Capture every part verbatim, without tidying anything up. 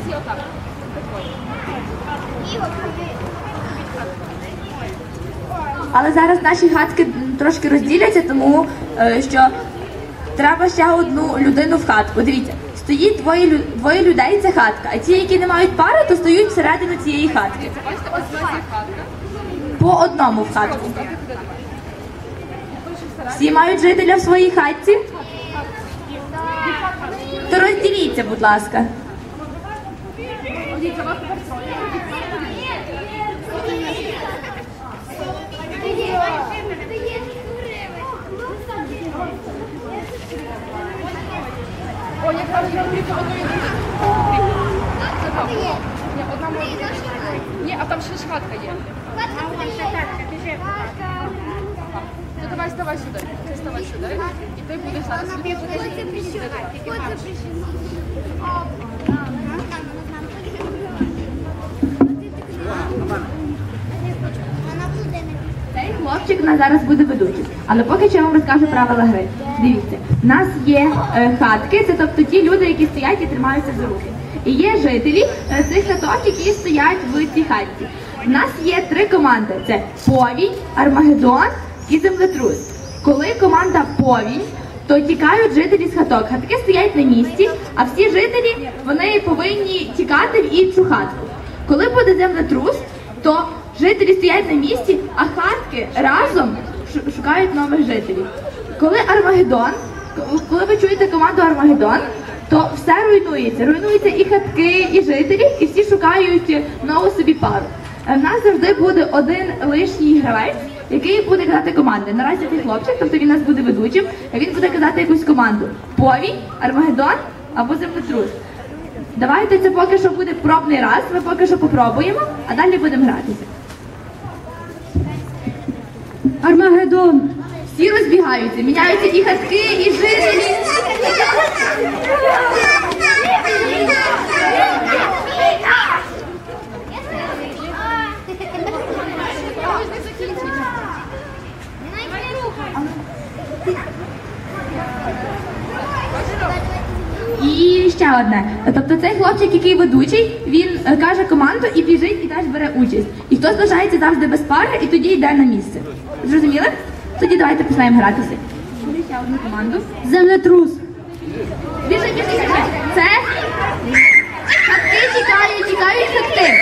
всі отак. Але зараз наші хатки трошки розділяться, тому е, що треба ще одну людину в хатку. Дивіться, стоїть двоє, лю- двоє людей, це хатка, а ті, які не мають пари, то стоять всередину цієї хатки. Бачите, ось у нас є хатка. По одному в хатку. Всі мають жителя в своїй хатці? То розділіться, будь ласка. Дивіться, у вас тепер троє. О, якраз я тільки одну єдину. Це так. Ні, одна може. Ні, а там ще ж хатка є. Ну давай, ставай сюди. Ти ставай сюди. І ти будеш зараз. Цей хлопчик у нас зараз буде ведучим. Але поки що я вам розкажу правила гри. Дивіться, в нас є е, хатки, це тобто ті люди, які стоять і тримаються за руки. І є жителі е, цих хаток, які стоять в цій хатці. У нас є три команди: це повінь, Армагеддон і землетрус. Коли команда повінь, то тікають жителі з хаток. Хатки стоять на місці, а всі жителі вони повинні тікати в іншу хатку. Коли буде землетрус, то жителі стоять на місці, а хатки разом шу- шукають нових жителів. Коли Армагеддон, коли ви чуєте команду Армагеддон, то все руйнується. Руйнуються і хатки, і жителі, і всі шукають нову собі пару. У нас завжди буде один лишній гравець, який буде казати команди. Наразі цей хлопчик, тобто він у нас буде ведучим, він буде казати якусь команду. Повінь, Армагеддон або землетрус. Давайте це поки що буде пробний раз, ми поки що попробуємо, а далі будемо гратися. Армагеддон. Всі розбігаються, міняються і хатки, і жителі. І ще одне. Тобто цей хлопчик, який ведучий, він е, каже команду і біжить, і теж бере участь. І хтось залишається завжди без пари, і тоді йде на місце. Зрозуміли? Тоді давайте починаємо гратися. Буде ще одну команду. Землетрус. Біжи, біжи, біжи. Це хатки тікають, тікають хатки.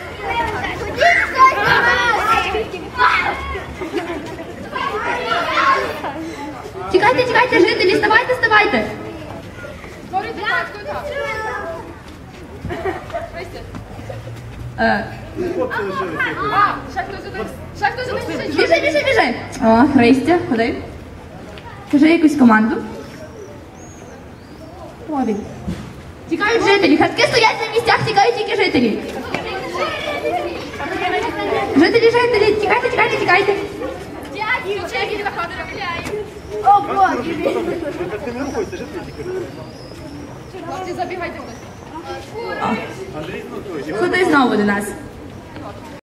Тікайте, тікайте, жителі, ставайте, ставайте. Створюйте хатку і так. Христя. Е, А, ще хтось один. Ще хтось один сидить. Біжи, біжи, біжи. О, Христя, ходи. Кажи якусь команду. Повінь. Тікають жителі. Хатки стоять на місцях, тікають тільки жителі. Жителі, жителі, тікайте, тікайте, тікайте. Дядю, чеки на ходу робляю. О, Боже! Ти не рухайся, жити тільки. Хлопці, забігайте вниз. Ходи знову до нас.